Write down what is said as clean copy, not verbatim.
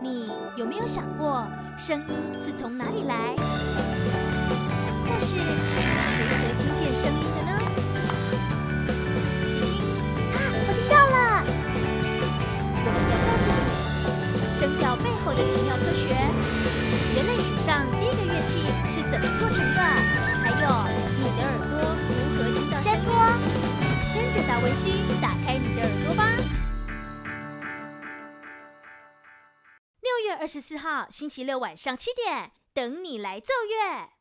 你有没有想过，声音是从哪里来？或是你是如何听见声音的呢？仔细听， 我听到了！ 我们要告诉你，声调背后的奇妙科学，人类史上第一个乐器是怎么做成的，还有你的耳朵如何听到声音。跟着达文西打开你的耳朵吧。6月24号星期六晚上7点，等你来奏乐。